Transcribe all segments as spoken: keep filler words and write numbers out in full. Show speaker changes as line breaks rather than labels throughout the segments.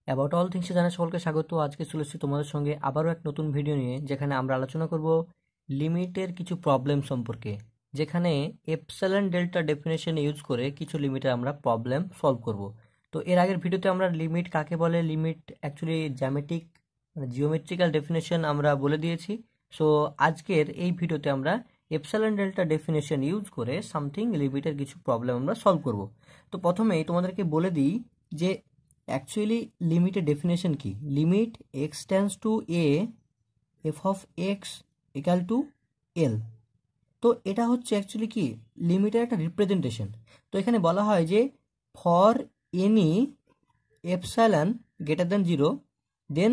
About all থিংসে জানাই সকলকে স্বাগত। আজকে চলে এসেছি তোমাদের সঙ্গে আবারও এক নতুন ভিডিও নিয়ে, যেখানে আমরা আলোচনা করব লিমিটের কিছু প্রবলেম সম্পর্কে, যেখানে এপসাইলন ডেল্টা ডেফিনেশন ইউজ করে কিছু লিমিটের আমরা প্রবলেম সলভ করব। তো এর আগের ভিডিওতে আমরা লিমিট কাকে বলে, লিমিট অ্যাকচুয়ালি জ্যামিতিক মানে জিওমেট্রিক্যাল ডেফিনেশন আমরা বলে দিয়েছি। সো আজকের এই ভিডিওতে আমরা এপসাইলন ডেল্টা ডেফিনেশন ইউজ করে সামথিং লিমিটের কিছু প্রবলেম আমরা সলভ করব। তো প্রথমেই তোমাদেরকে বলে দিই যে অ্যাকচুয়ালি লিমিটের ডেফিনেশন কি। Limit x tends to a f of x equal to L. তো এটা হচ্ছে অ্যাকচুয়ালি কি লিমিটের একটা রিপ্রেজেন্টেশন। তো এখানে বলা হয় যে for any epsilon greater than zero then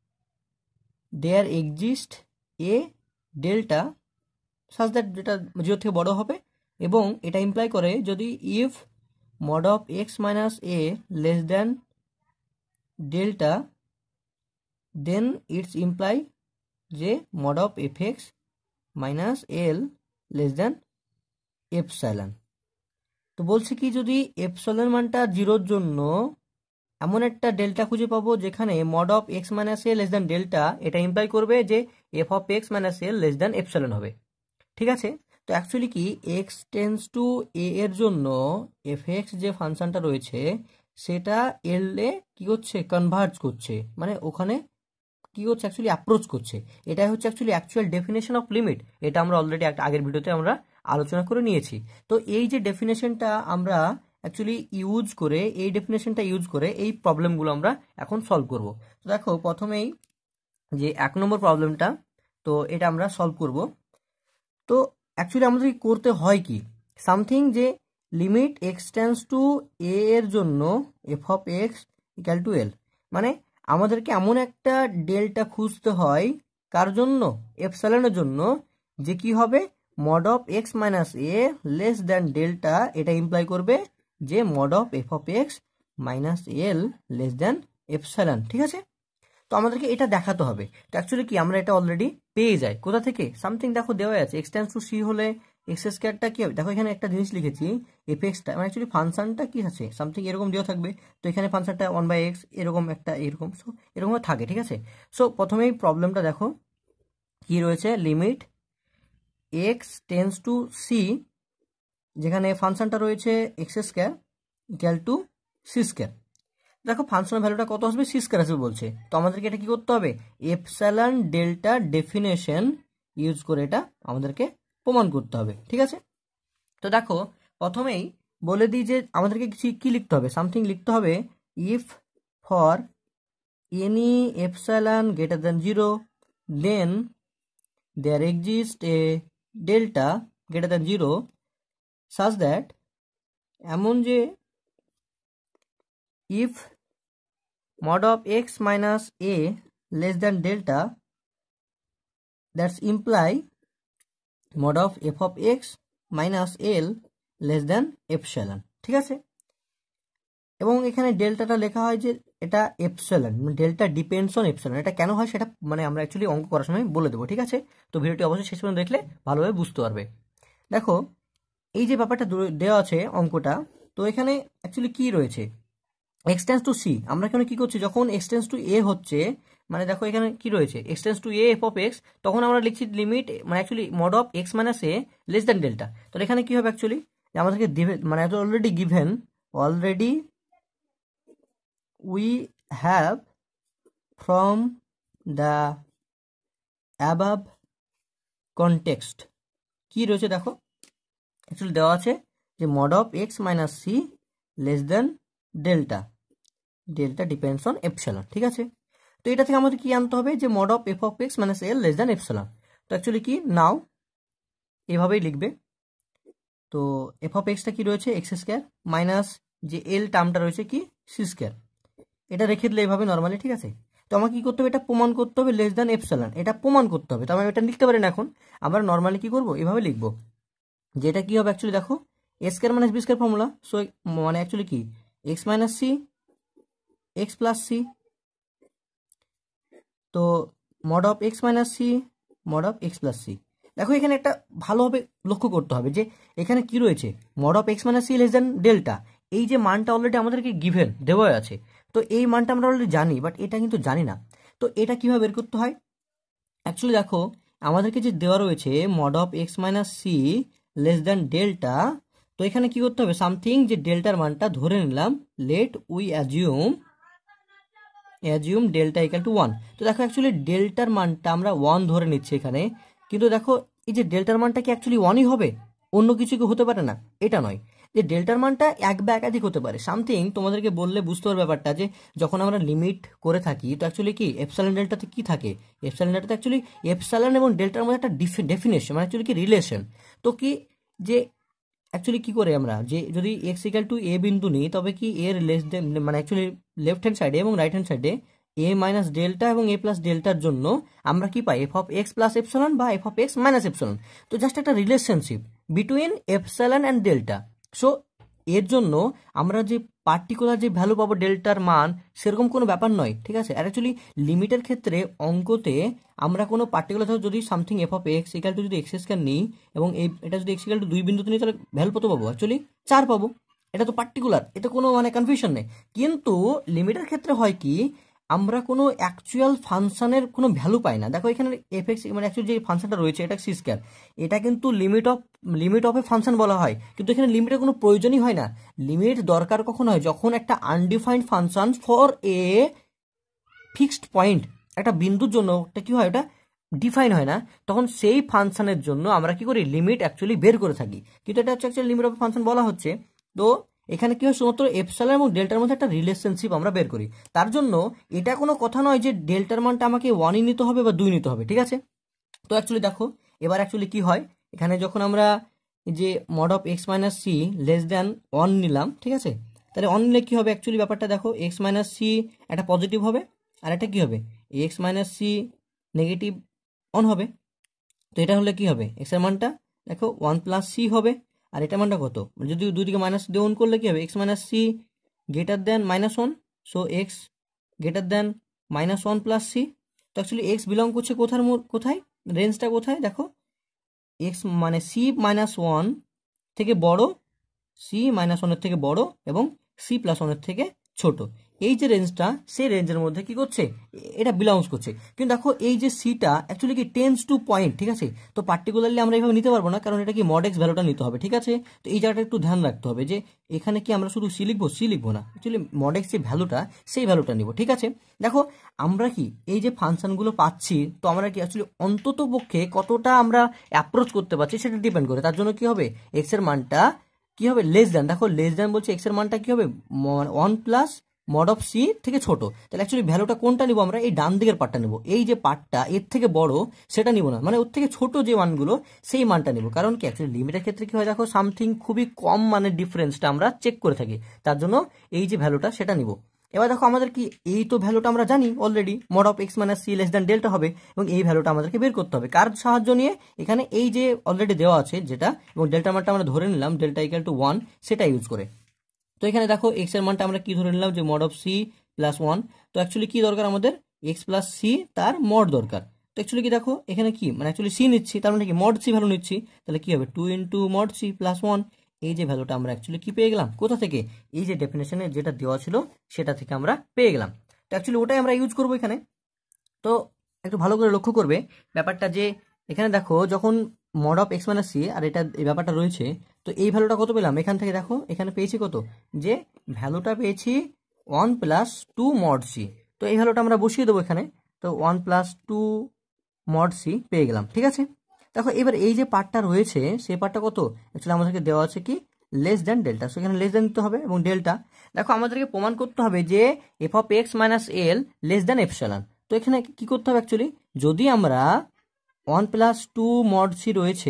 there exist a delta such that, যেটা জিরো থেকে বড় হবে, এবং এটা ইমপ্লাই করে যদি if mod of x minus a less than delta then it's imply যে mod of f x minus L less than epsilon. তো বলছে কি যদি এপসাইলন মানটা জিরোর জন্য এমন একটা ডেল্টা খুঁজে পাবো যেখানে mod of x minus a less than delta, এটা ইমপ্লাই করবে যে f of x minus L less than epsilon হবে। ঠিক আছে, তো অ্যাকচুয়ালি কি এক্স টেন্স টু এ এর জন্য এফ এক্স যে ফাংশনটা রয়েছে সেটা এল এ কি করছে, কনভার্জ করছে, মানে ওখানে কি হচ্ছে অ্যাকচুয়ালি অ্যাপ্রোচ করছে। এটাই হচ্ছে actually actual definition of limit. এটা আমরা অলরেডি একটা আগের ভিডিওতে আমরা আলোচনা করে নিয়েছি। তো এই যে ডেফিনেশনটা আমরা অ্যাকচুয়ালি ইউজ করে এই ডেফিনেশনটা ইউজ করে এই প্রবলেমগুলো আমরা এখন সলভ করব। তো দেখো প্রথমেই যে এক নম্বর প্রবলেমটা, তো এটা আমরা সলভ করব। তো অ্যাকচুয়ালি আমাদের করতে হয় কি সামথিং যে limit x tends to a এর জন্য f of x equal to L, মানে আমাদেরকে এমন একটা ডেল্টা খুঁজতে হয় কার জন্য, এপসাইলনের জন্য, যে কি হবে mod of x minus a less than delta, এটা ইমপ্লাই করবে যে mod of f of x minus L less than epsilon. ঠিক আছে, তো আমাদেরকে এটা দেখাতে হবে। তো অ্যাকচুয়ালি কি আমরা এটা অলরেডি পেয়ে যাই কোথা থেকে, সামথিং দেখো দেওয়া আছে এক্স টেন্ডস টু সি হলে এক্স স্কোয়ারটা কি হবে, দেখো এখানে একটা জিনিস লিখেছি এফ এক্সটা, মানে অ্যাকচুয়ালি ফাংশনটা কি আছে সামথিং এরকম দেওয়া থাকবে। তো এখানে ফাংশনটা ওয়ান বাই এক্স এরকম একটা এরকম, সো এরকম থাকে। ঠিক আছে, সো প্রথমেই প্রবলেমটা দেখো কি রয়েছে, limit x tends to c, যেখানে ফাংশনটা রয়েছে x square equal to c square. দেখো ফাংশনের ভ্যালুটা কত আসবে, সি স্কয়ার আসবে বলছে। তো আমাদেরকে এটা কি করতে হবে, এপসাইলন ডেল্টা ডেফিনেশন ইউজ করে এটা আমাদেরকে প্রমাণ করতে হবে। ঠিক আছে, তো দেখো প্রথমেই বলে দিই যে আমাদেরকে কিছু কি লিখতে হবে, সামথিং লিখতে হবে if for any epsilon greater than zero then there exist a delta greater than zero such that, এমন যে if mod of x minus a less than delta, that's imply mod of f of x minus l less than epsilon। ঠিক আছে, এবং এখানে ডেল্টাটা লেখা হয় যে এটা epsilon, delta depends on epsilon. এটা কেন হয় সেটা মানে আমরা অ্যাকচুয়ালি অঙ্ক করার সময় বলে দেবো। ঠিক আছে, তো ভিডিওটি অবশ্যই শেষ পর্যন্ত দেখলে ভালোভাবে বুঝতে পারবে। দেখো এই যে ব্যাপারটা দেওয়া আছে অঙ্কটা, তো এখানে অ্যাকচুয়ালি কি রয়েছে, এক্স টেন্ডস টু সি, আমরা এখানে কি করছি যখন এক্স টেন্ডস টু এ হচ্ছে, মানে দেখো এখানে কি রয়েছে x tends to a f of x, তখন আমরা লিখছি লিমিট মানে actually mod of x minus a less than delta. তো এখানে কি হবে অ্যাকচুয়ালি আমাদেরকে মানে already given, already we have from the above context কি রয়েছে, দেখো অ্যাকচুয়ালি দেওয়া আছে যে mod of x minus C less than delta, delta depends on epsilon. ঠিক আছে, তো এটা থেকে আমাদের কি আনতে হবে যে mod of f of x minus L less than epsilon. তো অ্যাকচুয়ালি কি নাও এভাবেই লিখবে। তো এফ অফ এক্সটা কি রয়েছে এক্স স্কোয়ার মাইনাস যে এল টার্মটা রয়েছে কি সি স্কোয়ার, এটা রেখে দিলে এভাবে নর্মালি। ঠিক আছে, তো আমাকে কি করতে হবে, এটা প্রমাণ করতে হবে লেস দ্যান এপসাইলন, এটা প্রমাণ করতে হবে। তো আমি এটা লিখতে পারি না, এখন আমরা নর্মালি কি করবো এভাবে লিখবো যে এটা কি হবে অ্যাকচুয়ালি দেখো a square minus b square formula, so মানে অ্যাকচুয়ালি কি x minus c x plus c, তো mod of x minus c mod of x plus c. দেখো এখানে একটা ভালোভাবে লক্ষ্য করতে হবে যে এখানে কি রয়েছে mod of x minus C less than delta, এই যে মানটা অলরেডি আমাদেরকে গিভেন দেওয়া আছে, তো এই মানটা আমরা অলরেডি জানি, বাট এটা কিন্তু জানি না। তো এটা কিভাবে বের করতে হয়? অ্যাকচুয়ালি দেখো আমাদেরকে যে দেওয়া রয়েছে mod of x minus C less than delta, তো এখানে কি করতে হবে, সামথিং যে ডেল্টার মানটা ধরে নিলাম, let we assume assume delta equal to one. তো দেখো অ্যাকচুয়ালি ডেল্টার মানটা আমরা ওয়ান ধরে নিচ্ছি এখানে, কিন্তু দেখো এই যে ডেল্টার মানটা কি অ্যাকচুয়ালি ওয়ানই হবে, অন্য কিছু কি হতে পারে না? এটা নয়, যে ডেল্টার মানটা এক বা একাধিক হতে পারে। সামথিং তোমাদেরকে বললে বুঝতে পারবে ব্যাপারটা, যে যখন আমরা লিমিট করে থাকি তো অ্যাকচুয়ালি কি এপসাইলন ডেল্টাতে কি থাকে, এপসাইলন ডেল্টাতে অ্যাকচুয়ালি এপসাইলন এবং ডেল্টার মধ্যে একটা ডেফিনেশন মানে অ্যাকচুয়ালি কি রিলেশন। তো কি যে অ্যাকচুয়ালি কি করে আমরা, যে যদি এক্স ইকাল টু এ বিন্দু নিই, তবে কি এর লেস দেন মানে অ্যাকচুয়ালি লেফট হ্যান্ড সাইডে এবং রাইট হ্যান্ড সাইডে এ মাইনাস ডেল্টা এবং এ প্লাস ডেল্টার জন্য আমরা কি পাই, f of x plus epsilon বা f of x minus epsilon. তো জাস্ট একটা relationship between epsilon and delta. So এর জন্য আমরা যে পার্টিকুলার যে ভ্যালু পাবো ডেল্টার মান, সেরকম কোনো ব্যাপার নয়, ঠিক আছে। আর অ্যাকচুয়ালি লিমিটের ক্ষেত্রে অঙ্কতে আমরা কোনো পার্টিকুলার ধরো যদি something f of x equal to যদি এক্স স্কয়ার নিই এবং এই এটা যদি এক্স ইকাল টু দুই বিন্দুতে নিই, তাহলে ভ্যালু কত পাবো, অ্যাকচুয়ালি চার পাবো। এটা তো পার্টিকুলার, এটা কোনো মানে কনফিউশন নেই। কিন্তু লিমিটের ক্ষেত্রে হয় কি, আমরা কোনো অ্যাকচুয়াল ফাংশনের কোনো ভ্যালু পাই না। দেখো এখানে এফ এক্স মানে অ্যাকচুয়ালি যে ফাংশনটা রয়েছে এটা সি স্কয়ার, এটা কিন্তু limit of limit of a function বলা হয়, কিন্তু এখানে লিমিটের কোনো প্রয়োজনই হয় না। লিমিট দরকার কখন হয়, যখন একটা undefined function for a fixed point, একটা বিন্দুর জন্য ওটা কি হয়, ওটা ডিফাইন হয় না, তখন সেই ফাংশনের জন্য আমরা কি করি, লিমিট অ্যাকচুয়ালি বের করে থাকি। কিন্তু এটা হচ্ছে অ্যাকচুয়ালি লিমিট অফ ফাংশন বলা হচ্ছে। তো এখানে কি হয়, শুধুমাত্র এপসাইলন এবং ডেল্টার মধ্যে একটা রিলেশনশিপ আমরা বের করি। তার জন্য এটা কোনো কথা নয় যে ডেল্টার মানটা আমাকে ওয়ানই নিতে হবে বা দুই নিতে হবে, ঠিক আছে। তো অ্যাকচুয়ালি দেখো এবার অ্যাকচুয়ালি কি হয়, এখানে যখন আমরা যে mod of x minus C less than one নিলাম, ঠিক আছে, তাহলে অন নিলে কি হবে, অ্যাকচুয়ালি ব্যাপারটা দেখো এক্স মাইনাস সি একটা পজিটিভ হবে, আর এটা কি হবে, এক্স মাইনাস সি নেগেটিভ অন হবে। তো এটা হলে কি হবে, এক্স এর মানটা দেখো ওয়ান প্লাস সি হবে, আর এটা মানটা কত, যদি দুই দিকে মাইনাস দিয়ে অন করলে কি হবে, x minus c greater than minus one, so x greater than minus one plus c. তো অ্যাকচুয়ালি এক্স বিলং করছে কোথার কোথায়, রেঞ্জটা কোথায়, দেখো এক্স মানে সি মাইনাস ওয়ান থেকে বড়, সি মাইনাস ওয়ানের থেকে বড় এবং সি প্লাস ওয়ানের থেকে ছোট, এই যে রেঞ্জটা সেই রেঞ্জের মধ্যে কি করছে, এটা বিলংস করছে। কিন্তু দেখো এই যে সিটা অ্যাকচুয়ালি কি টেন্স টু পয়েন্ট, ঠিক আছে। তো পার্টিকুলারলি আমরা এইভাবে নিতে পারবো না, কারণ এটা কি মড এক্স ভ্যালুটা নিতে হবে, ঠিক আছে। তো এই জায়গাটা একটু ধ্যান রাখতে হবে যে এখানে কি আমরা শুধু সি লিখবো, সি লিখবো না, অ্যাকচুয়ালি মড এক্স যে ভ্যালুটা সেই ভ্যালুটা নিব, ঠিক আছে। দেখো আমরা কি এই যে ফাংশনগুলো পাচ্ছি, তো আমরা কি অ্যাকচুয়ালি অন্তত পক্ষে কতটা আমরা অ্যাপ্রোচ করতে পারছি সেটা ডিপেন্ড করে। তার জন্য কি হবে, এক্স এর মানটা কি হবে, লেস দ্যান, দেখো লেস দ্যান বলছে, এক্স এর মানটা কি হবে, one plus mod of c থেকে ছোট। তাহলে অ্যাকচুয়ালি ভ্যালুটা কোনটা নিব আমরা, এই ডান দিকের পার্টটা নেব, এই যে পার্টটা এর থেকে বড় সেটা নিব না, মানে ওর থেকে ছোট যে মানগুলো সেই মানটা নিব। কারণ কি অ্যাকচুয়ালি লিমিটের ক্ষেত্রে কি হয়, দেখো সামথিং খুবই কম মানের ডিফারেন্সটা আমরা চেক করে থাকি, তার জন্য এই যে ভ্যালুটা সেটা নিব। এবার দেখো আমাদের কি এই তো ভ্যালুটা আমরা জানি already, mod of x minus C less than delta হবে, এবং এই ভ্যালুটা আমাদেরকে বের করতে হবে কার সাহায্য নিয়ে, এখানে এই যে অলরেডি দেওয়া আছে যেটা, এবং ডেল্টা মানটা আমরা ধরে নিলাম ডেল্টা ইকুয়াল টু ওয়ান, সেটা ইউজ করে। তো এখানে দেখো এক্স এর মানটা আমরা কি ধরে নিলাম, যে mod of c plus one. তো অ্যাকচুয়ালি কি দরকার আমাদের, এক্স প্লাস সি তার মড দরকার। তো অ্যাকচুয়ালি কি দেখো এখানে কি মানে অ্যাকচুয়ালি সি নিচ্ছি, তার মানে কি মড সি ভ্যালু নিচ্ছি, তাহলে কি হবে two into mod c plus one. এই যে ভ্যালুটা আমরা অ্যাকচুয়ালি কি পেয়ে গেলাম, কোথা থেকে, এই যে ডেফিনেশনে যেটা দেওয়া ছিল সেটা থেকে আমরা পেয়ে গেলাম। তো অ্যাকচুয়ালি ওটাই আমরা ইউজ করবো এখানে। তো একটু ভালো করে লক্ষ্য করবে ব্যাপারটা, যে এখানে দেখো যখন mod of x minus c আর এটা এই ব্যাপারটা রয়েছে, তো এই ভ্যালুটা কত পেলাম, এখান থেকে দেখো এখানে পেয়েছি কত, যে ভ্যালুটা পেয়েছি one plus two mod c. তো এই ভ্যালুটা আমরা বসিয়ে দেবো এখানে, তো one plus two mod c পেয়ে গেলাম, ঠিক আছে। দেখো এবার এই যে পার্টটা রয়েছে সেই পার্টটা কত, অ্যাকচুয়ালি আমাদেরকে দেওয়া আছে কি লেস দ্যান ডেল্টা, সো এখানে লেস দ্যান দিতে হবে, এবং ডেল্টা দেখো আমাদেরকে প্রমাণ করতে হবে যে f of x minus L less than epsilon. তো এখানে কি করতে হবে, অ্যাকচুয়ালি যদি আমরা one plus two mod c রয়েছে,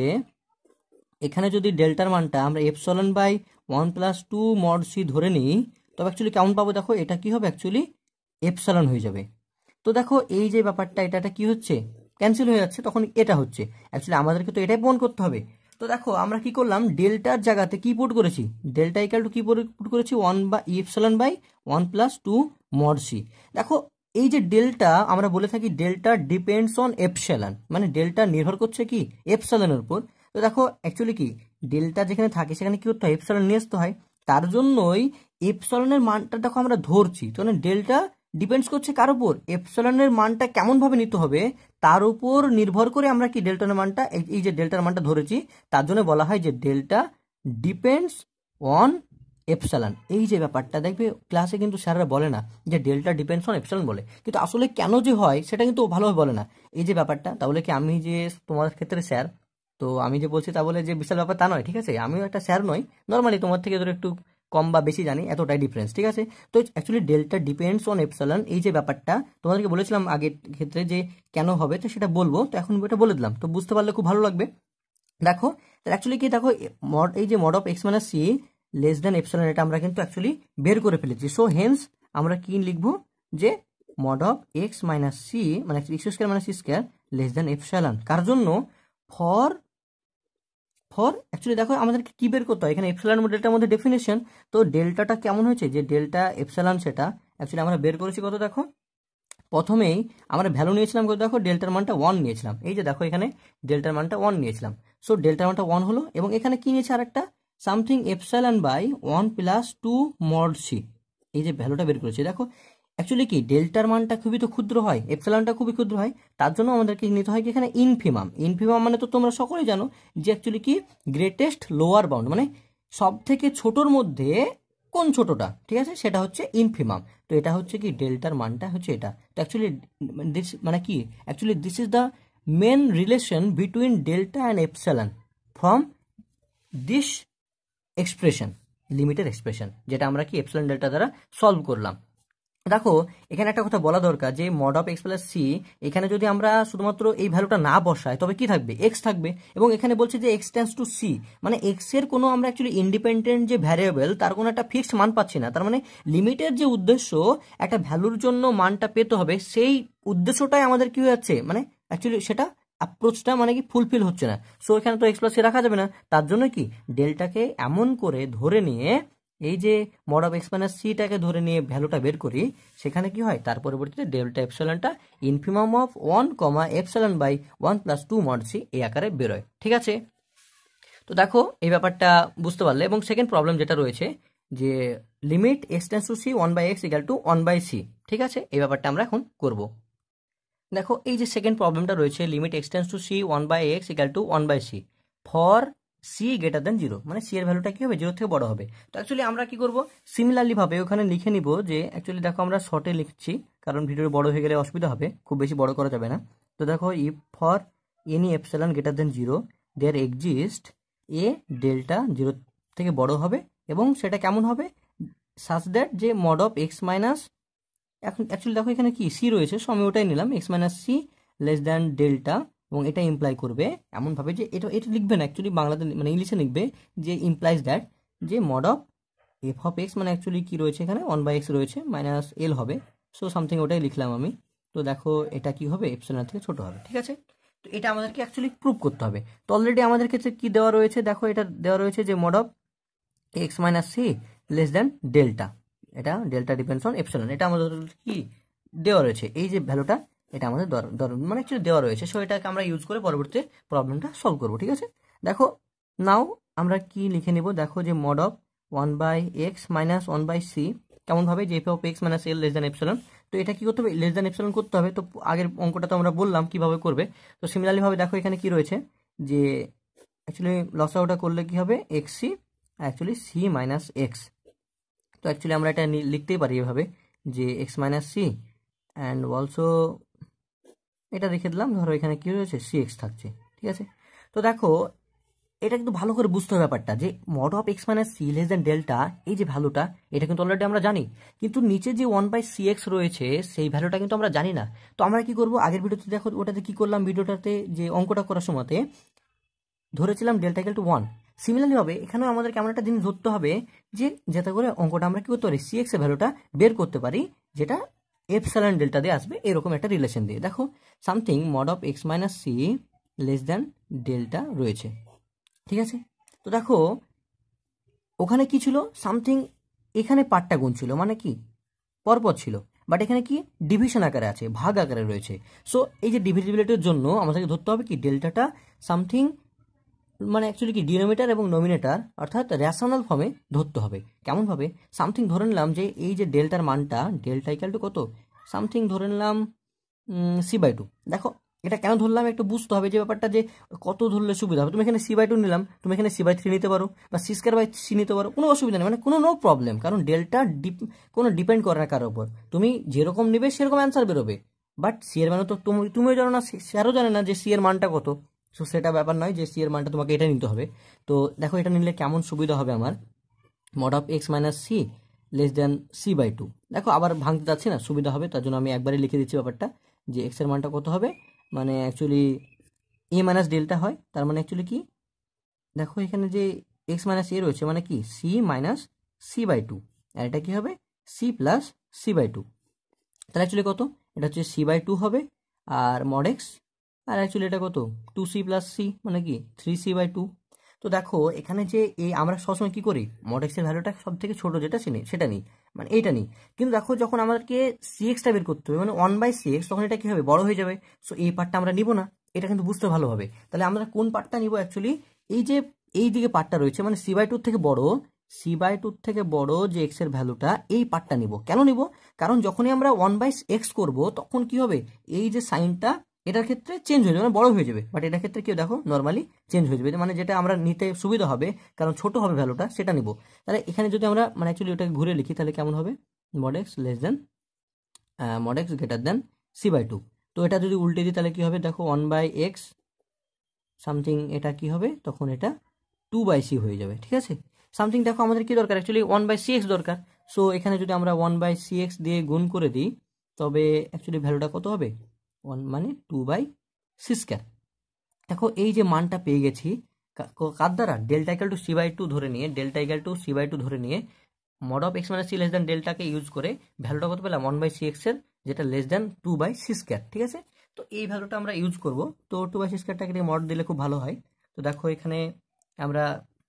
এখানে যদি ডেল্টার মানটা আমরা epsilon by one plus two mod c ধরে নিই, তবে অ্যাকচুয়ালি কেমন পাবো, দেখো এটা কি হবে, অ্যাকচুয়ালি এপসাইলন হয়ে যাবে। তো দেখো এই যে ব্যাপারটা এটা এটা কি হচ্ছে, ক্যান্সেল হয়ে যাচ্ছে, তখন এটা হচ্ছে। অ্যাকচুয়ালি আমাদেরকে তো এটাই প্রমাণ করতে হবে। তো দেখো আমরা কি করলাম, ডেল্টার জায়গাতে কি পুট করেছি, ডেল্টা ইকাল টু কি পুট করেছি, ওয়ান বা epsilon by one plus two mod c. দেখো এই যে ডেল্টা আমরা বলে থাকি ডেল্টা ডিপেন্ডস অন এপসাইলন, মানে ডেল্টা নির্ভর করছে কি এপসাইলনের উপর। তো দেখো অ্যাকচুয়ালি কি ডেল্টা যেখানে থাকে সেখানে কি করতে হয়, এপসাইলন নিয়ে আসতে হয়। তার জন্যই এপসিলনের মানটা দেখো আমরা ধরছি, তো মানে ডেল্টা ডিপেন্ডস করছে কার উপর, এপসিলনের মানটা কেমন ভাবে নিতে হবে তার উপর নির্ভর করে আমরা কি ডেল্টার মানটা এই যে ডেল্টার মানটা ধরেছি, তার জন্য বলা হয় যে ডেল্টা ডিপেন্ডস অন এপসিলন। এই যে ব্যাপারটা দেখবে ক্লাসে কিন্তু স্যাররা বলে না যে ডেল্টা ডিপেন্ডস অন এপসিলন বলে, কিন্তু আসলে কেন যে হয় সেটা কিন্তু ভালোভাবে বলে না এই যে ব্যাপারটা। তাহলে কি আমি যে তোমার ক্ষেত্রে স্যার, তো আমি যে বলছি তা বলে যে বিশাল ব্যাপার তা নয়, ঠিক আছে, আমিও একটা স্যার নই, নর্মালি তোমার থেকে ধরো একটু কম বা বেশি জানি, এতটাই ডিফারেন্স, ঠিক আছে। তো actually delta depends on epsilon এই যে ব্যাপারটা তোমাদেরকে বলেছিলাম আগের ক্ষেত্রে যে কেন হবে, তো সেটা বলবো, তো এখন এটা বলে দিলাম, তো বুঝতে পারলে খুব ভালো লাগবে। দেখো অ্যাকচুয়ালি কি, দেখো মড এই যে mod of x minus C less than epsilon এটা আমরা কিন্তু অ্যাকচুয়ালি বের করে ফেলেছি। সো হেন্স আমরা কি লিখবো যে mod of x minus c মানে x square minus c square less than epsilon, কার জন্য, ফর ফর অ্যাকচুয়ালি দেখো আমাদেরকে কি বের করতে হয় এখানে এপসিলন ডেল্টার মধ্যে ডেফিনেশন, তো ডেল্টাটা কেমন হয়েছে যে ডেল্টা এপসিলন সেটা অ্যাকচুয়ালি আমরা বের করেছি কত, দেখো প্রথমেই আমরা ভ্যালু নিয়েছিলাম কত, দেখো ডেল্টার মানটা ওয়ান নিয়েছিলাম, এই যে দেখো এখানে ডেল্টার মানটা ওয়ান নিয়েছিলাম। সো ডেল্টার মানটা ওয়ান হলো, এবং এখানে কি নিয়েছে আরেকটা something epsilon by one plus two mod c, এই যে ভ্যালুটা বের করেছি। দেখো অ্যাকচুয়ালি কি ডেল্টার মানটা খুবই তো ক্ষুদ্র হয়, এপসিলনটা খুবই ক্ষুদ্র হয়, তার জন্য আমাদেরকে নিতে হয় কি এখানে ইনফিমাম। ইনফিমাম মানে তো তোমরা সকলেই জানো যে অ্যাকচুয়ালি কি গ্রেটেস্ট লোয়ার বাউন্ড, মানে সব থেকে ছোটোর মধ্যে কোন ছোটটা, ঠিক আছে, সেটা হচ্ছে ইনফিমাম। তো এটা হচ্ছে কি ডেল্টার মানটা হচ্ছে এটা। তো অ্যাকচুয়ালি দিস মানে কি, actually this is the main relation between delta and epsilon from this expression, লিমিটের এক্সপ্রেশন, যেটা আমরা কি এপসিলন ডেল্টা দ্বারা সলভ করলাম। দেখো এখানে একটা কথা বলা দরকার যে mod of x plus c, এখানে যদি আমরা শুধুমাত্র এই ভ্যালুটা না বসাই তবে কি থাকবে, এক্স থাকবে, এবং এখানে বলছে যে এক্স টেন্স টু সি, মানে এক্স এর কোনো আমরা অ্যাকচুয়ালি ইন্ডিপেন্ডেন্ট যে ভ্যারিয়েবল তার কোনো একটা ফিক্সড মান পাচ্ছি না, তার মানে লিমিটের যে উদ্দেশ্য একটা ভ্যালুর জন্য মানটা পেতে হবে সেই উদ্দেশ্যটাই আমাদের কি হয়ে যাচ্ছে, মানে অ্যাকচুয়ালি সেটা অ্যাপ্রোচটা মানে কি ফুলফিল হচ্ছে না। সো এখানে তো এক্স প্লাস সি রাখা যাবে না, তার জন্য কি ডেল্টাকে এমন করে ধরে নিয়ে এই যে মড অফ এক্স মাইনাস সিটাকে ধরে নিয়ে ভ্যালুটা বের করি, সেখানে কি হয় তার পরিবর্তে ডেল্টা এপসিলনটা infimum of one comma epsilon by one plus two mod c এই আকারে বেরোয়, ঠিক আছে। তো দেখো এই ব্যাপারটা বুঝতে পারলে, এবং সেকেন্ড প্রবলেম যেটা রয়েছে যে limit x tends to c one by x equal to one by c, ঠিক আছে, এই ব্যাপারটা আমরা এখন করব। দেখো এই যে সেকেন্ড প্রবলেমটা রয়েছে limit x tends to c one by x equal to one by c for c greater than zero, মানে সি এর ভ্যালুটা কি হবে, জিরো থেকে বড় হবে। তো অ্যাকচুয়ালি আমরা কি করব, সিমিলারলি ভাবে ওখানে লিখে নিব যে অ্যাকচুয়ালি দেখো আমরা শর্টে লিখছি কারণ ভিডিও বড় হয়ে গেলে অসুবিধা হবে, খুব বেশি বড় করা যাবে না। তো দেখো if for any epsilon greater than zero there exist a delta zero থেকে বড় হবে, এবং সেটা কেমন হবে, সাচ দ্যাট যে মড অফ এক্স মাইনাস, এখন অ্যাকচুয়ালি দেখো এখানে কি সি রয়েছে, সো আমি ওটাই নিলাম, x minus C less than delta, এবং এটা ইমপ্লাই করবে এমনভাবে যে এটা এটা লিখবে না অ্যাকচুয়ালি বাংলাতে মানে ইংলিশে লিখবে যে ইমপ্লাইজ দ্যাট যে mod of f of x, মানে অ্যাকচুয়ালি কি রয়েছে এখানে ওয়ান বাই এক্স রয়েছে মাইনাস এল হবে, সো সামথিং ওটাই লিখলাম আমি। তো দেখো এটা কি হবে, এপসিলন থেকে ছোট হবে, ঠিক আছে। তো এটা আমাদেরকে অ্যাকচুয়ালি প্রুভ করতে হবে। তো অলরেডি আমাদের ক্ষেত্রে কি দেওয়া রয়েছে, দেখো এটা দেওয়া রয়েছে যে mod of x minus C less than delta, এটা ডেল্টা ডিপেন্ডস অন এপসিলন, এটা আমাদের কি দেওয়া রয়েছে, এই যে ভ্যালুটা এটা আমাদের মানে অ্যাকচুয়ালি দেওয়া রয়েছে। সো এটাকে আমরা ইউজ করে পরবর্তী প্রবলেমটা সলভ করবো, ঠিক আছে। দেখো নাও আমরা কি লিখে নিব, দেখো যে mod of one by x minus one by c কেমনভাবে, যে f of x minus L less than epsilon, তো এটা কি করতে হবে, লেস দ্যান এপসিলন করতে হবে। তো আগের অঙ্কটা তো আমরা বললাম কিভাবে করবে। তো সিমিলারলি ভাবে দেখো এখানে কি রয়েছে যে অ্যাকচুয়ালি লস আউটটা করলে কি হবে x c actually c minus x. তো অ্যাকচুয়ালি আমরা এটা লিখতেই পারি এভাবে যে x minus c and also এটা রেখে দিলাম, ধরো এখানে কি রয়েছে সি এক্স থাকছে, ঠিক আছে। তো দেখো এটা কিন্তু ভালো করে বুঝতে হবে ব্যাপারটা যে mod of x minus C less than delta, এই যে ভ্যালুটা এটা কিন্তু অলরেডি আমরা জানি, কিন্তু নিচে যে ওয়ান বাই সি এক্স রয়েছে সেই ভ্যালুটা কিন্তু আমরা জানি না। তো আমরা কি করবো, আগের ভিডিওতে দেখো ওটাতে কি করলাম, ভিডিওটাতে যে অঙ্কটা করার সময়তে ধরেছিলাম delta equal to one. Similarly হবে এখানেও আমাদের কেমন একটা জিনিস ধরতে হবে যে যাতে করে অঙ্কটা আমরা কি করতে পারি, সি এক্স এর ভ্যালুটা বের করতে পারি যেটা এপসিলন ডেল্টা দিয়ে আসবে, এরকম একটা রিলেশন দিয়ে। দেখো something mod of x minus C less than delta রয়েছে, ঠিক আছে। তো দেখো ওখানে কি ছিল, সামথিং এখানে পার্টটা গুণ ছিল মানে কি পরপর ছিল, বাট এখানে কি ডিভিশন আকারে আছে, ভাগ আকারে রয়েছে। সো এই যে ডিভিজিবিলিটির জন্য আমাদেরকে ধরতে হবে কি ডেল্টাটা সামথিং মানে অ্যাকচুয়ালি কি ডিনোমিনেটর এবং নমিনেটর অর্থাৎ রেশনাল ফর্মে ধরতে হবে। কেমনভাবে? সামথিং ধরে নিলাম যে এই যে ডেল্টার মানটা ডেল্টা ইকাল টু কত, সামথিং ধরে নিলাম সি বাই টু। দেখো এটা কেন ধরলাম একটু বুঝতে হবে যে ব্যাপারটা, যে কত ধরলে সুবিধা হবে। তুমি এখানে সি বাই টু নিলাম, তুমি এখানে সি বাই থ্রি নিতে পারো বা সি স্কোয়ার বাই সি নিতে পারো, কোনো অসুবিধা নেই, মানে কোনো নো প্রবলেম, কারণ ডেল্টা ডিপ কোনো ডিপেন্ড করে না কারোর উপর। তুমি যেরকম নিবে সেরকম অ্যান্সার বেরোবে, বাট সি এর মানে তো তুমি তুমিও জানো না, স্যারও জানে না যে সি এর মানটা কত। সো সেটা ব্যাপার নয় যে সি এর মানটা তোমাকে এটা নিতে হবে। তো দেখো এটা নিলে কেমন সুবিধা হবে আমার, mod of x minus C less than c by two. দেখো আবার ভাঙতে যাচ্ছি না, সুবিধা হবে তার জন্য আমি একবারে লিখে দিচ্ছি ব্যাপারটা, যে এক্স এর মানটা কত হবে, মানে অ্যাকচুয়ালি এ মাইনাস ডেল্টা হয়, তার মানে অ্যাকচুয়ালি কি, দেখো এখানে যে এক্স মাইনাস এ রয়েছে মানে কি c minus c by two, আর এটা কি হবে c plus c by two. তাহলে অ্যাকচুয়ালি কত, এটা হচ্ছে সি বাই টু হবে আর মড এক্স, আর অ্যাকচুয়ালি এটা কত টু সি প্লাস সি মানে কি থ্রি সি বাই টু। তো দেখো এখানে যে এই আমরা সবসময় কি করি, মড এক্সের ভ্যালুটা সব থেকে ছোট যেটা চিনি সেটা নিই, মানে এইটা নিই। কিন্তু দেখো যখন আমাদেরকে সি এক্সটা বের করতে হবে মানে ওয়ান বাই সি এক্স, তখন এটা কি হবে বড় হয়ে যাবে। সো এই পার্টটা আমরা নিব না, এটা কিন্তু বুঝতে ভালো হবে। তাহলে আমরা কোন পার্টটা নিব, অ্যাকচুয়ালি এই যে এই দিকে পার্টটা রয়েছে মানে সি বাই টুর থেকে বড়, সি বাই টুর থেকে বড় যে এক্স এর ভ্যালুটা, এই পার্টটা নিব। কেন নিব, কারণ যখনই আমরা ওয়ান বাই এক্স করবো তখন কি হবে, এই যে সাইনটা এটার ক্ষেত্রে চেঞ্জ হয়ে যাবে, মানে বড় হয়ে যাবে, বাট এটার ক্ষেত্রে কি দেখো নর্মালি চেঞ্জ হয়ে যাবে, মানে যেটা আমরা নিতে সুবিধা হবে কারণ ছোট হবে ভ্যালুটা সেটা নিব। তাহলে এখানে যদি আমরা মানে অ্যাকচুয়ালি ওটাকে ঘুরে লিখি তাহলে কেমন হবে, mod x less than mod x greater than c by two. তো এটা যদি উল্টে দিই তাহলে কি হবে, দেখো ওয়ান বাই এক্স সামথিং, এটা কি হবে তখন এটা টু বাই সি হয়ে যাবে, ঠিক আছে। সামথিং দেখো আমাদের কি দরকার, actually one by c x দরকার। সো এখানে যদি আমরা ওয়ান বাই সি এক্স দিয়ে গুণ করে দিই তবে অ্যাকচুয়ালি ভ্যালুটা কত হবে, ওয়ান মানে টু বাই সি স্কোয়ার। দেখো এই যে মানটা পেয়ে গেছি কার দ্বারা, delta equal to c by two ধরে নিয়ে, delta equal to c by two ধরে নিয়ে mod of x minus C less than ডেল্টাকে ইউজ করে ভ্যালুটা কত পেলাম, ওয়ান বাই সি এক্স এর যেটা less than two by c square, ঠিক আছে। তো এই ভ্যালুটা আমরা ইউজ করব, তো টু বাই সি স্কোয়ারটাকে মড দিলে খুব ভালো হয়। তো দেখো এখানে আমরা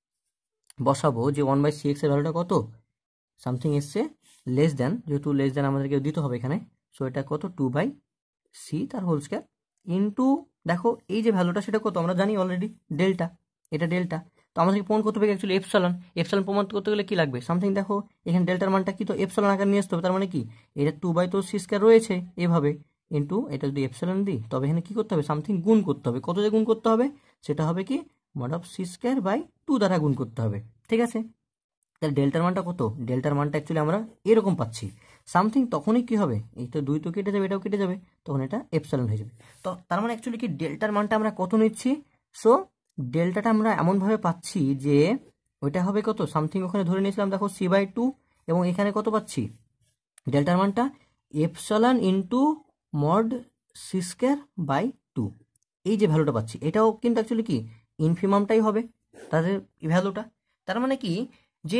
বসাবো যে ওয়ান বাই সি এক্স এর ভ্যালুটা কত, সামথিং এসছে লেস দেন, যেহেতু লেস দেন আমাদেরকে দিতে হবে এখানে, সো এটা কত টু বাই সি তার হোল স্কোয়ার ইন্টু, দেখো এই যে ভ্যালুটা সেটা কত আমরা জানি অলরেডি, ডেল্টা, এটা ডেল্টা। তো আমাদেরকে প্রমাণ করতে হবে অ্যাকচুয়ালি এপসালন, এপসালন প্রমাণ করতে গেলে কি লাগবে, সামথিং দেখো এখানে ডেল্টার মানটা কি, তো এপসালন আকার নিয়ে আসতে হবে, তার মানে কি এটা টু বাই তো সি স্কোয়ার রয়েছে এভাবে, ইন্টু এটা যদি এপসালন দিই তবে এখানে কি করতে হবে, সামথিং গুণ করতে হবে, কত দিয়ে গুণ করতে হবে, সেটা হবে কি mod of c square by two দ্বারা গুণ করতে হবে, ঠিক আছে। তাহলে ডেল্টার মানটা কত, ডেল্টার মানটা অ্যাকচুয়ালি আমরা এরকম পাচ্ছি সামথিং, তখনই কি হবে এই তো দুই তো কেটে যাবে এটাও কেটে যাবে, তখন এটা এপসালন হয়ে যাবে। তো তার মানে অ্যাকচুয়ালি কি ডেল্টার মানটা আমরা কত নিচ্ছি, সো ডেল্টাটা আমরা এমনভাবে পাচ্ছি যে ওইটা হবে কত, সামথিং ওখানে ধরে নিয়েছিলাম দেখো সি বাই টু, এবং এখানে কত পাচ্ছি ডেল্টার মানটা epsilon into mod c square by two, এই যে ভ্যালুটা পাচ্ছি এটাও কিন্তু অ্যাকচুয়ালি কি ইনফিমামটাই হবে তাদের ভ্যালুটা। তার মানে কি যে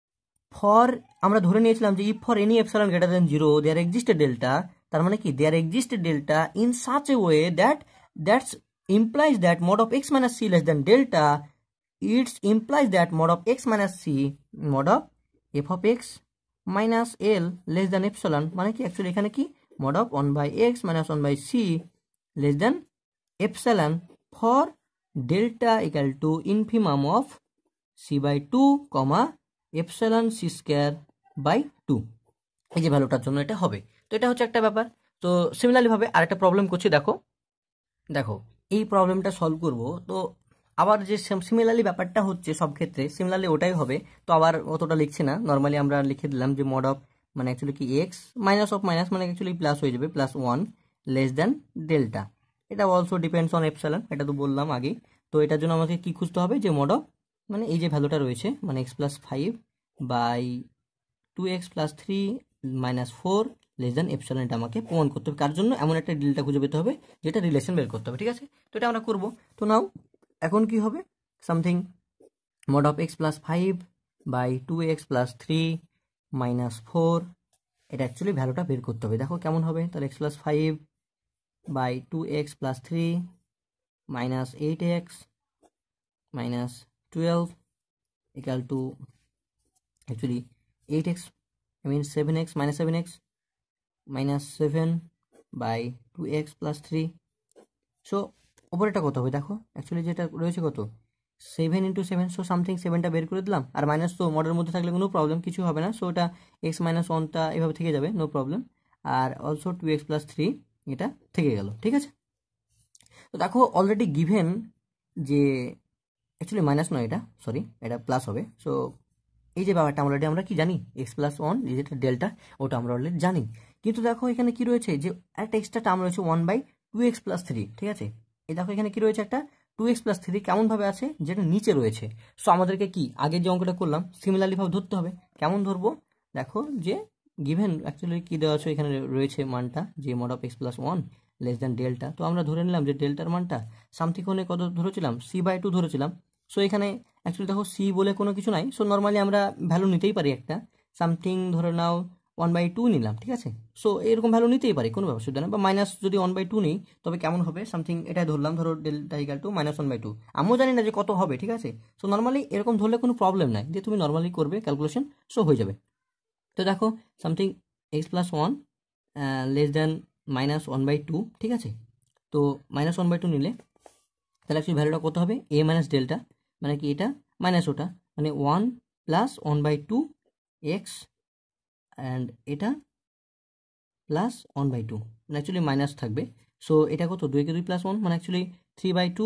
ফর আমরা ধরে নিয়েছিলাম যে if for any epsilon greater than zero there exist a delta, তার মানে কি there exist a delta in such a way that that's implies that mod of x minus c less than delta, it implies that mod of x minus c mod of f of x minus l less than epsilon, মানে কি actually এখানে কি mod of one by x minus one by c less than epsilon for delta equal to infimum of c by two, epsilon c square by two, এই যে ভ্যালুটার জন্য এটা হবে। তো এটা হচ্ছে একটা ব্যাপার। তো সিমিলারলি ভাবে আরেকটা প্রবলেম করছি, দেখো দেখো এই প্রবলেমটা সলভ করব, তো আবার যে সিমিলারলি ব্যাপারটা হচ্ছে সব ক্ষেত্রে সিমিলারলি ওটাই হবে, তো আবার অতটা লিখছি না, নর্মালি আমরা লিখে দিলাম যে মড অফ মানে অ্যাকচুয়ালি কি এক্স মাইনাস অফ মাইনাস মানে অ্যাকচুয়ালি প্লাস হয়ে যাবে plus one less than delta, এটা অলসো ডিপেন্ডস অন এপসালন, এটা তো বললাম আগেই। তো এটার জন্য আমাকে কি খুঁজতে হবে, যে মড অফ মানে এই যে ভ্যালুটা রয়েছে মানে x plus five by two x plus three minus four less than epsilon, এটা আমাকে প্রমাণ করতে হবে, কার জন্য এমন একটা ডেল্টা খুঁজে পেতে হবে যেটা রিলেশন বের করতে হবে, ঠিক আছে। তো এটা আমরা করবো। তো নাও এখন কি হবে, something mod of x plus five by two x plus three minus four, এটা অ্যাকচুয়ালি ভ্যালুটা বের করতে হবে। দেখো কেমন হবে, তাহলে x plus five by two x plus three minus eight x minus twelve equal to actually eight x I mean seven x minus seven x minus seven by two x plus three. So ওপরেটা কত হবে দেখো, actually যেটা রয়েছে কত seven into seven, so something সেভেনটা বের করে দিলাম, আর মাইনাস তো মডের মধ্যে থাকলে কোনো প্রবলেম কিছু হবে না, সো ওটা এক্স মাইনাস ওয়ানটা এভাবে থেকে যাবে, নো প্রবলেম। আর also two x plus three এটা থেকে গেল, ঠিক আছে। তো দেখো অলরেডি গিভেন যে অ্যাকচুয়ালি মাইনাস নয়, এটা সরি এটা প্লাস হবে। সো এই যে ব্যাপারটা অলরেডি আমরা কি জানি, এক্স প্লাস ওয়ান যেটা ডেল্টা, ওটা আমরা অলরেডি জানি। কিন্তু দেখো এখানে কি রয়েছে, যে একটা এক্সট্রা টার্ম রয়েছে one by two x plus three, ঠিক আছে। এই দেখো এখানে কি রয়েছে, একটা টু এক্স প্লাস থ্রি কেমনভাবে আছে, যেটা নিচে রয়েছে। সো আমাদেরকে কি আগে যে অঙ্কটা করলাম সিমিলারলি ভাবে ধরতে হবে। কেমন ধরবো, দেখো যে গিভেন অ্যাকচুয়ালি কি দেওয়া আছে, এখানে রয়েছে মানটা যে mod of x plus one less than delta. তো আমরা ধরে নিলাম যে ডেল্টার মানটা সামথিং কোণে কত ধরেছিলাম, সি বাই টু ধরেছিলাম। সো এখানে অ্যাকচুয়ালি দেখো সি বলে কোনো কিছু নাই, সো নর্মালি আমরা ভ্যালু নিতেই পারি একটা, সামথিং ধরে নাও ওয়ান বাই টু নিলাম, ঠিক আছে। সো এরকম ভ্যালু নিতেই পারি, কোনো অসুবিধা নেই। বা মাইনাস যদি ওয়ান বাই টু নিই তবে কেমন হবে, সামথিং এটাই ধরলাম, ধরো delta equal to minus one by two. আমিও জানি না যে কত হবে, ঠিক আছে। সো নর্মালি এরকম ধরলে কোনো প্রবলেম নাই, যে তুমি নর্মালি করবে ক্যালকুলেশন, সো হয়ে যাবে। তো দেখো something x plus one less than minus one by two, ঠিক আছে। তো মাইনাস ওয়ান বাই টু নিলে তাহলে অ্যাকচুয়ালি ভ্যালুটা কত হবে, এ মাইনাস ডেল্টা, মানে কি এটা মাইনাস ওটা, মানে one plus one by two x and এটা প্লাস ওয়ান বাই টু, মানে অ্যাকচুয়ালি মাইনাস থাকবে। সো এটা কত, দুই কে দুই প্লাস ওয়ান, মানে actually three by two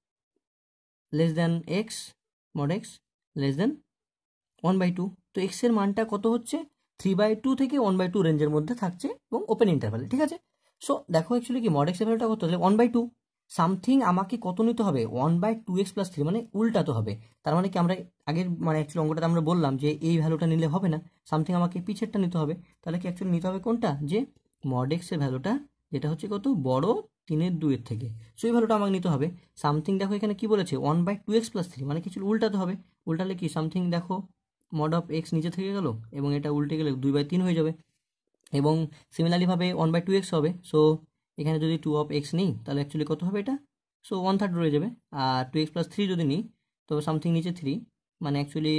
less than x mod x less than one by two. তো এক্সের মানটা কত হচ্ছে, থ্রি বাই টু থেকে ওয়ান বাই টু রেঞ্জের মধ্যে থাকছে এবং ওপেন ইন্টারভ্যালে, ঠিক আছে। সো দেখো অ্যাকচুয়ালি কি মড এক্সের ভ্যালুটা কত, তাহলে ওয়ান বাই টু সামথিং আমাকে কত নিতে হবে, one by two x plus three, মানে উল্টাতে হবে। তার মানে কি আমরা আগের মানে অ্যাকচুয়ালি অঙ্কটাতে আমরা বললাম যে এই ভ্যালুটা নিলে হবে না, সামথিং আমাকে পিছেরটা নিতে হবে। তাহলে কি অ্যাকচুয়ালি নিতে হবে কোনটা, যে মড এক্সের ভ্যালুটা যেটা হচ্ছে কত বড় তিনের দুইয়ের থেকে, সো এই ভ্যালুটা আমাকে নিতে হবে। সামথিং দেখো এখানে কি বলেছে, one by two x plus three, মানে কিছু উল্টাতে হবে। উল্টালে কি সামথিং দেখো মড অফ এক্স নিচে থেকে গেল এবং এটা উল্টে গেলে দুই বাই তিন হয়ে যাবে, এবং সিমিলারলিভাবে ওয়ান বাই টু এক্স হবে। সো এখানে যদি টু অফ এক্স নিই তাহলে অ্যাকচুয়ালি কত হবে এটা, সো ওয়ান থার্ড রয়ে যাবে। আর টু এক্স প্লাস থ্রি যদি নিই তো সামথিং নিচে থ্রি, মানে অ্যাকচুয়ালি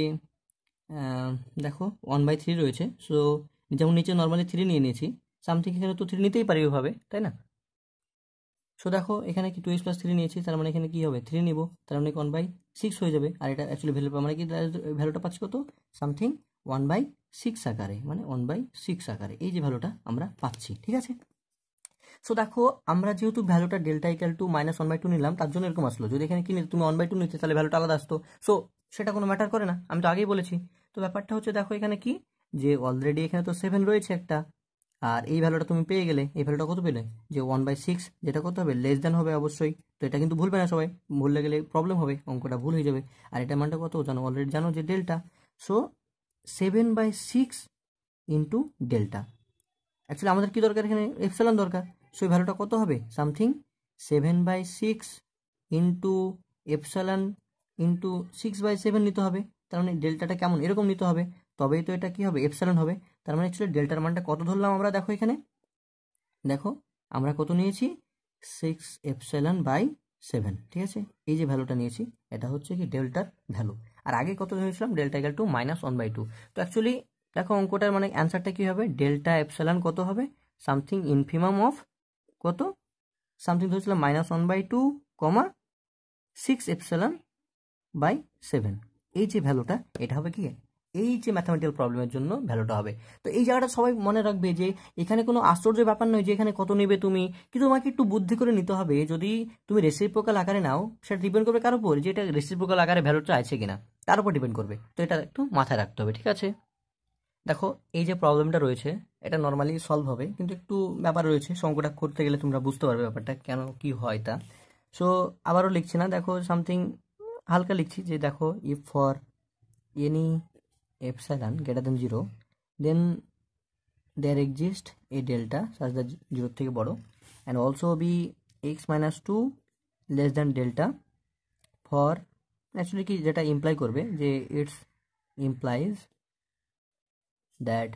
দেখো ওয়ান বাই থ্রি রয়েছে। সো যেমন নিচে নর্মালি থ্রি নিয়ে নিয়েছি, সামথিং এখানে তো থ্রি নিতেই পারি ওইভাবে, তাই না। সো দেখো এখানে কি টু এক্স প্লাস থ্রি নিয়েছি, তার মানে এখানে কি হবে, থ্রি নিব, তার মানে ওয়ান বাই সিক্স হয়ে যাবে। আর এটা অ্যাকচুয়ালি ভ্যালু মানে কি ভ্যালুটা পাচ্ছি কত, সামথিং ওয়ান বাই সিক্স আকারে, মানে ওয়ান বাই সিক্স আকারে এই যে ভ্যালুটা আমরা পাচ্ছি, ঠিক আছে। সো দেখো আমরা যেহেতু ভ্যালুটা delta equal to minus one by two নিলাম, তার জন্য এরকম আসলো। যদি এখানে কি নিতে তুমি ওয়ান বাই টু নিতে তাহলে ভ্যালুটা আলাদা আসতো, সো সেটা কোনো ম্যাটার করে না, আমি তো আগেই বলেছি। তো ব্যাপারটা হচ্ছে দেখো এখানে কি, যে অলরেডি এখানে তো সেভেন রয়েছে একটা, আর এই ভ্যালুটা তুমি পেয়ে গেলে, এই ভ্যালুটা কত পেলে, যে ওয়ান বাই সিক্স, যেটা কত হবে লেস দেন হবে অবশ্যই। তো এটা কিন্তু ভুলবে না সবাই, ভুললে গেলে প্রবলেম হবে, অঙ্কটা ভুল হয়ে যাবে। আর এটা মানটা কত জানো, অলরেডি জানো যে delta. So seven by six into delta, actually আমাদের কি দরকার এখানে, এপসাইলন দরকার। সো এই ভ্যালুটা কত হবে, something seven by six into epsilon into six by seven নিতে হবে। তার মানে ডেল্টাটা কেমন এরকম নিতে হবে, তবেই তো এটা কি হবে, এপসাইলন হবে। তার মানে অ্যাকচুয়ালি ডেল্টার মানটা কত ধরলাম আমরা, দেখো এখানে দেখো আমরা কত নিয়েছি, সিক্স এপসাইলন বাই সেভেন, ঠিক আছে। এই যে ভ্যালুটা নিয়েছি এটা হচ্ছে কি ডেল্টার ভ্যালু। আর আগে কত ধরেছিলাম, delta equal to minus one by two. তো অ্যাকচুয়ালি দেখো অঙ্কটার মানে অ্যান্সারটা কী হবে, ডেল্টা এপসাইলন কত হবে, সামথিং ইনফিমাম অফ কত, সামথিং ধরেছিলাম minus one by two comma six epsilon by seven. এই যে ভ্যালুটা এটা হবে কি, এই যে ম্যাথামেটিক্যাল প্রবলেমের জন্য ভ্যালুটা হবে। তো এই জায়গাটা সবাই মনে রাখবে যে এখানে কোনো আশ্চর্য ব্যাপার নয় যে এখানে কত নেবে তুমি, কিন্তু তোমাকে একটু বুদ্ধি করে নিতে হবে। যদি তুমি রেসিপ্রোকাল আকারে নাও সেটা ডিপেন্ড করবে কার উপর, যে এটা রেসিপ্রোকাল আকারে ভ্যালুটা আছে কিনা তার উপর ডিপেন্ড করবে। তো এটা একটু মাথায় রাখতে হবে, ঠিক আছে। দেখো এই যে প্রবলেমটা রয়েছে এটা নর্মালি সলভ হবে, কিন্তু একটু ব্যাপার রয়েছে, অঙ্কটা করতে গেলে তোমরা বুঝতে পারবে ব্যাপারটা কেন কি হয় তা। সো আবারও লিখছি না, দেখো সামথিং হালকা লিখছি, যে দেখো if for any epsilon greater than zero then there exists a delta such that zero থেকে বড় and also be x minus two less than delta for actually কি যেটা ইমপ্লাই করবে যে it's implies that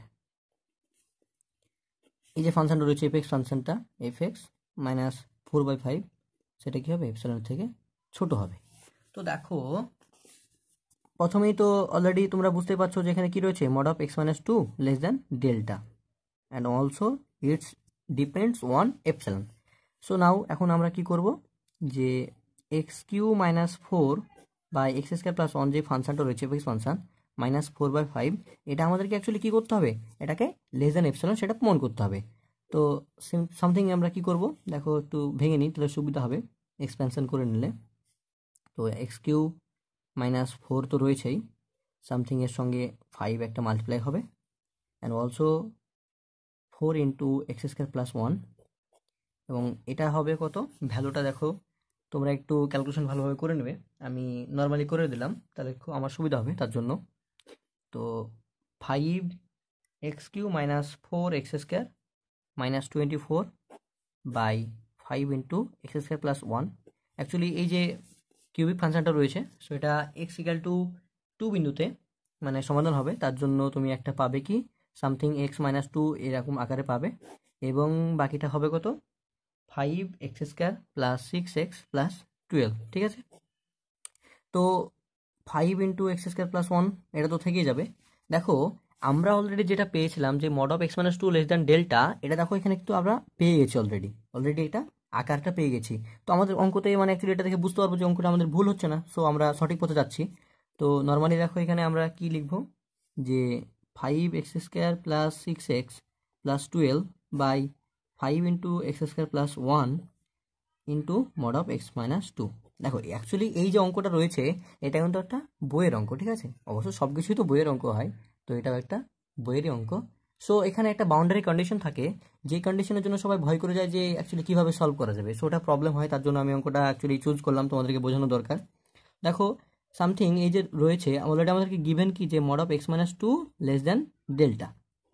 এই যে ফাংশনটা রয়েছে fx ফাংশনটা fx minus four by five সেটা কি হবে এপসাইলন থেকে ছোট হবে। তো দেখো প্রথমেই তো অলরেডি তোমরা বুঝতে পারছো যে এখানে কি রয়েছে, mod of x minus two less than delta and also it's depends on epsilon. So now এখন আমরা কি করব, যে x Q minus four by x square plus one যে ফাংশনটা রয়েছে f x function minus four by five, এটা আমাদেরকে অ্যাকচুয়ালি কী করতে হবে, এটাকে লেস দ্যান এপসিলন সেটা প্রমাণ করতে হবে। তো সামথিং আমরা কি করব দেখো একটু ভেঙে নিই, তাহলে সুবিধা হবে এক্সপ্যানশন করে নিলে। তো এক্স কিউ মাইনাস ফোর তো রয়েছেই, সামথিং এর সঙ্গে ফাইভ একটা মাল্টিপ্লাই হবে, and also four into x square plus one, এবং এটা হবে কত ভ্যালুটা দেখো তোমরা একটু ক্যালকুলেশন ভালোভাবে করে নেবে, আমি নর্মালি করে দিলাম তাহলে খুব আমার সুবিধা হবে তার জন্য। তো five x Q minus four x square minus twenty four by five into x square plus one. Actually এই যে কিউবিক ফাংশনটা রয়েছে, সো এটা এক্স ইকাল টু টু বিন্দুতে মানে সমাধান হবে, তার জন্য তুমি একটা পাবে কি সামথিং এক্স মাইনাস টু এরকম আকারে পাবে, এবং বাকিটা হবে কত five x square plus six x plus twelve. ঠিক আছে, তো five into x square plus one এটা তো থেকেই যাবে। দেখো আমরা অলরেডি যেটা পেয়েছিলাম যে mod of x minus two less than delta, এটা দেখো এখানে একটু আমরা পেয়ে গেছি অলরেডি অলরেডি এটা আকারটা পেয়ে গেছি। তো আমাদের অঙ্কতে মানে অ্যাকচুয়ালি এটা দেখে বুঝতে পারবো যে অঙ্কটা আমাদের ভুল হচ্ছে না, সো আমরা সঠিক পথে যাচ্ছি। তো নর্মালি দেখো এখানে আমরা কি লিখব যে five x square plus six x plus twelve by five into x square plus one into mod of x minus two. দেখো অ্যাকচুয়ালি এই যে অঙ্কটা রয়েছে এটা কিন্তু একটা বইয়ের অঙ্ক, ঠিক আছে, অবশ্য সব কিছুই তো বইয়ের অঙ্ক হয়, তো এটাও একটা বইয়েরই অঙ্ক। সো এখানে একটা বাউন্ডারি কন্ডিশন থাকে, যে কন্ডিশনের জন্য সবাই ভয় করে যায় যে অ্যাকচুয়ালি কীভাবে সলভ করা যাবে, সো ওটা প্রবলেম হয়, তার জন্য আমি অঙ্কটা অ্যাকচুয়ালি চুজ করলাম, তোমাদেরকে বোঝানো দরকার। দেখো সামথিং এই যে রয়েছে অলরেডি আমাদেরকে গিভেন কি যে mod of x minus two less than delta.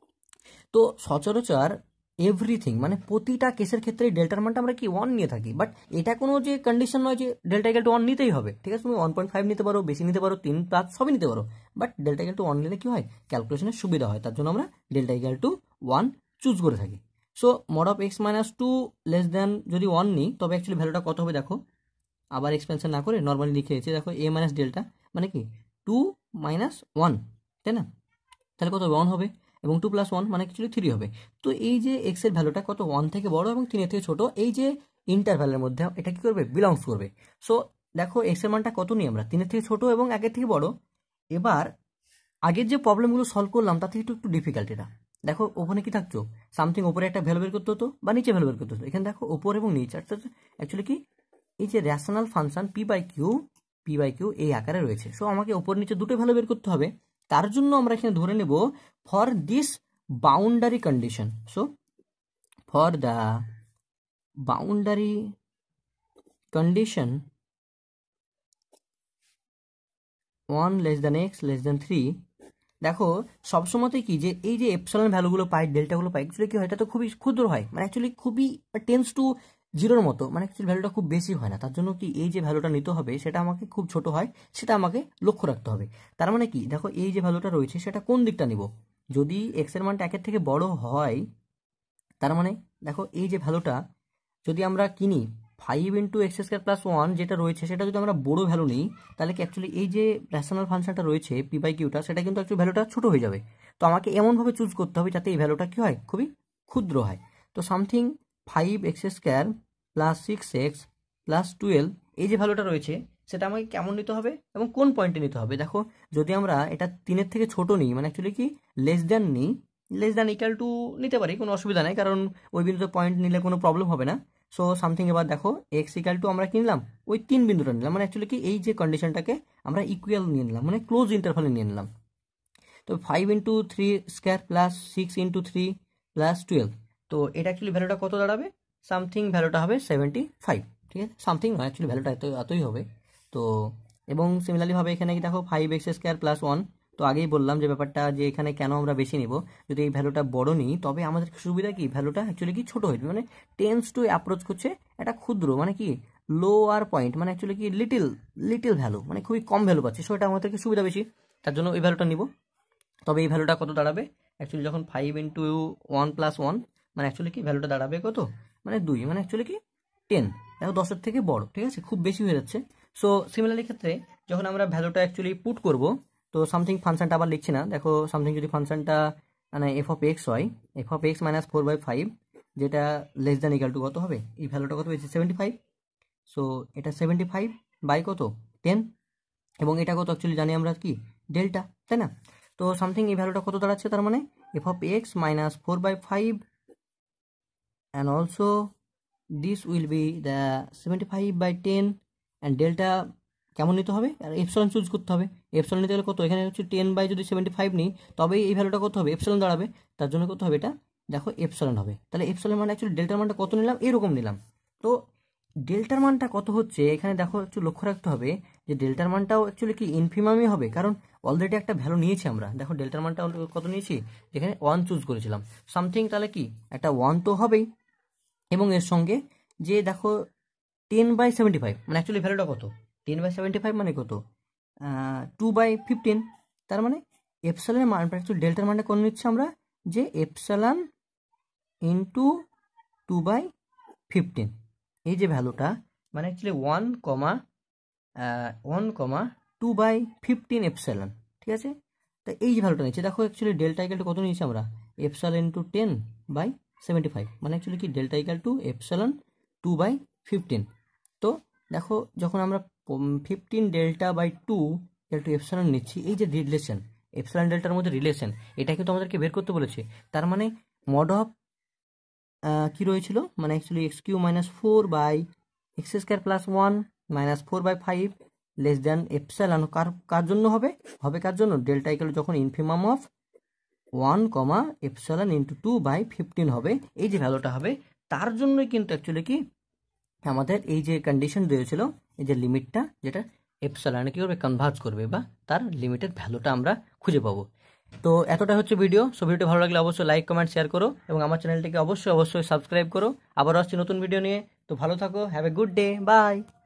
তো সচরাচর এভরিথিং মানে প্রতিটা কেসের ক্ষেত্রে ডেল্টার মানটা আমরা কি ওয়ান নিয়ে থাকি, বাট এটা কোনো যে কন্ডিশন নয় যে ডেল্টা ইকাল টু ওয়ান নিতেই হবে। ঠিক আছে, তুমি ওয়ান পয়েন্ট ফাইভ নিতে পারো, বেশি নিতে পারো, তিন প্লাস সবই নিতে পারো, but delta equal to one নিলে কি হয় ক্যালকুলেশনের সুবিধা হয়, তার জন্য আমরা delta equal to one choose করে থাকি। So mod of x minus two less than যদি ওয়ান নিই তবে অ্যাকচুয়ালি ভ্যালুটা কত হবে দেখো, আবার এক্সপেনশন না করে নর্মালি লিখে দিয়েছি, দেখো এ মাইনাস ডেল্টা মানে কি টু মাইনাস ওয়ান, তাই না, তাহলে কত ওয়ান হবে, এবং টু প্লাস ওয়ান মানে অ্যাকচুয়ালি থ্রি হবে। তো এই যে এক্সের ভ্যালুটা কত ওয়ান থেকে বড় এবং তিনের থেকে ছোট, এই যে ইন্টারভ্যালের মধ্যে এটা কি করবে বিলংস করবে। সো দেখো এক্সের মানটা কত নিই আমরা, তিনের থেকে ছোট এবং আগের থেকে বড়। এবার আগের যে প্রবলেমগুলো সলভ করলাম তার থেকে একটু একটু ডিফিকাল্ট এটা। দেখো ওখানে কি থাকছো সামথিং ওপরে একটা ভ্যালু বের করতে হতো বা নিচে ভ্যালু বের করতে হতো, এখানে দেখো ওপর এবং নিচে অ্যাকচুয়ালি কি এই যে rational function p by q p by q এই আকারে রয়েছে। সো আমাকে ওপর নিচে দুটো ভ্যালু বের করতে হবে, তার জন্য আমরা এখানে ধরে নেব for this boundary condition. So for the boundary condition one less than x less than three, দেখো সবসময়তে কি যে এই যে এপসিলন ভ্যালুগুলো পাই ডেল্টাগুলো পাই অ্যাকচুয়ালি কি হয় এটা তো খুবই ক্ষুদ্র হয়, মানে অ্যাকচুয়ালি খুবই টেন্স টু জিরোর মতো, মানে অ্যাকচুয়ালি ভ্যালুটা খুব বেশি হয় না, তার জন্য কি এই যে ভ্যালুটা নিতে হবে সেটা আমাকে খুব ছোট হয়, সেটা আমাকে লক্ষ্য রাখতে হবে। তার মানে কি দেখো এই যে ভ্যালুটা রয়েছে সেটা কোন দিকটা নিব, যদি এক্সের মানটা একের থেকে বড় হয় তার মানে দেখো এই যে ভ্যালুটা যদি আমরা কিনি five into x square plus one যেটা রয়েছে সেটা যদি আমরা বড়ো ভ্যালু নিই তাহলে কি অ্যাকচুয়ালি এই যে রেশনাল ফাংশনটা রয়েছে পি বাই কিউটা সেটা কিন্তু অ্যাকচুয়ালি ভ্যালুটা ছোটো হয়ে যাবে। তো আমাকে এমনভাবে চুজ করতে হবে যাতে এই ভ্যালুটা কী হয় খুবই ক্ষুদ্র হয়। তো something five x square plus six x plus twelve এই যে ভ্যালুটা রয়েছে সেটা আমাকে কেমন নিতে হবে এবং কোন পয়েন্টে নিতে হবে। দেখো যদি আমরা এটা তিনের থেকে ছোট নিই মানে অ্যাকচুয়ালি কি লেস দ্যান নিই, লেস দ্যান ইকাল টু নিতে পারি, কোনো অসুবিধা নেই, কারণ ওই বিন্দুতে পয়েন্ট নিলে কোনো প্রবলেম হবে না। সো সামথিং এবার দেখো এক্স ইকাল টু আমরা কিনলাম ওই তিন বিন্দুটা নিলাম, মানে অ্যাকচুয়ালি কি এই যে কন্ডিশনটাকে আমরা ইকুয়াল নিয়ে নিলাম, মানে ক্লোজ ইন্টারভালে নিয়ে নিলাম। তো five into three square plus six into three plus twelve, তো এটা অ্যাকচুয়ালি ভ্যালুটা কত দাঁড়াবে, সামথিং ভ্যালুটা হবে সেভেন্টি ফাইভ। ঠিক আছে, সামথিং নয় অ্যাকচুয়ালি ভ্যালুটা এত এতই হবে। তো এবং সিমিলারলিভাবে এখানে কি দেখো five x square plus one, তো আগেই বললাম যে ব্যাপারটা যে এখানে কেন আমরা বেশি নিব, যদি এই ভ্যালুটা বড় নিই তবে আমাদের সুবিধা কি ভ্যালুটা অ্যাকচুয়ালি কি ছোট হয়ে যাবে, মানে টেন্স টু অ্যাপ্রোচ করছে এটা ক্ষুদ্র মানে কি লোয়ার পয়েন্ট, মানে অ্যাকচুয়ালি কি লিটিল লিটিল ভ্যালু মানে খুবই কম ভ্যালু পাচ্ছে, সো এটা আমাদেরকে সুবিধা বেশি, তার জন্য এই ভ্যালুটা নিব। তবে এই ভ্যালুটা কত দাঁড়াবে অ্যাকচুয়ালি যখন five into one plus one মানে অ্যাকচুয়ালি কি ভ্যালুটা দাঁড়াবে কত মানে দুই, মানে অ্যাকচুয়ালি কি টেন, দেখো দশের থেকে বড়, ঠিক আছে খুব বেশি হয়ে যাচ্ছে। সো সিমিলারলি ক্ষেত্রে যখন আমরা ভ্যালুটা অ্যাকচুয়ালি পুট করব তো সামথিং ফাংশনটা আবার লিখছি না, দেখো সামথিং যদি ফাংশনটা মানে এফ অফ এক্স হয় f of x minus four by five যেটা লেস দ্যান ইকাল টু কত হবে এই ভ্যালুটা কত হয়েছে সেভেন্টি ফাইভ। সো এটা সেভেন্টি ফাইভ বাই কত টেন, এবং এটা কত অ্যাকচুয়ালি জানি আমরা কি ডেল্টা, তাই না? তো সামথিং এই ভ্যালুটা কত দাঁড়াচ্ছে, তার মানে f of x minus four by five and also this will be the seventy five by ten and delta কেমন নিতে হবে, আর এপসিলন চুজ করতে হবে। এপসিলন নিতে গেলে কত, এখানে হচ্ছে টেন বাই যদি সেভেন্টি ফাইভ নিই তবেই এই ভ্যালুটা কত হবে, এপসিলন দাঁড়াবে। তার জন্য কত হবে, এটা দেখো এপসিলন হবে। তাহলে এপসিলন মানে অ্যাকচুয়ালি ডেল্টার মানটা কত নিলাম, এরকম নিলাম। তো ডেল্টার মানটা কত হচ্ছে এখানে দেখো একটু লক্ষ্য রাখতে হবে যে ডেল্টার মানটাও অ্যাকচুয়ালি কি ইনফিমামই হবে, কারণ অলরেডি একটা ভ্যালু নিয়েছি আমরা। দেখো ডেল্টার মানটা কত নিয়েছি, যেখানে ওয়ান চুজ করেছিলাম সামথিং, তাহলে কি একটা ওয়ান তো হবেই। এবং এর সঙ্গে যে দেখো টেন বাই সেভেন্টি ফাইভ মানে অ্যাকচুয়ালি ভ্যালুটা কত, টেন বাই সেভেন্টি ফাইভ মানে কত, টু বাই ফিফটিন। তার মানে এপসালানের মান অ্যাকচুয়ালি ডেল্টার মানটা কোন নিচ্ছি আমরা, যে epsilon into two by fifteen, এই যে ভ্যালুটা মানে actually one comma one comma two by fifteen epsilon, ঠিক আছে? তো এই যে ভ্যালুটা নিচ্ছে, দেখো অ্যাকচুয়ালি ডেল্টা ইকাল টু কত নিয়েছি আমরা, epsilon into ten by seventy five মানে অ্যাকচুয়ালি কি delta equal two epsilon two by fifteen. তো দেখো যখন আমরা fifteen delta by two equal two epsilon নিচ্ছি, এই যে রিলেশন এপসালান ডেল্টার মধ্যে রিলেশন, এটা কিন্তু আমাদেরকে বের করতে বলেছে। তার মানে মড অফ কি রয়েছিল, মানে actually x Q minus four by x square plus one minus four by five less than epsilon কার কার জন্য হবে, হবে কার জন্য, ডেল্টা ইকাল যখন infimum of one comma epsilon into two by fifteen হবে, এই যে ভ্যালুটা হবে। তার জন্যই কিন্তু অ্যাকচুয়ালি কি আমাদের এই যে কন্ডিশন দিয়েছিল, এই যে লিমিটটা যেটা এপসালানে কী করবে, কনভার্জ করবে, বা তার লিমিটেড ভ্যালুটা আমরা খুঁজে পাবো। তো এতটা হচ্ছে ভিডিও। সো ভিডিওটা ভালো লাগলে অবশ্যই লাইক কমেন্ট শেয়ার করো এবং আমার চ্যানেলটিকে অবশ্যই অবশ্যই সাবস্ক্রাইব করো। আবার আসছি নতুন ভিডিও নিয়ে। তো ভালো থাকো, have a good day, by.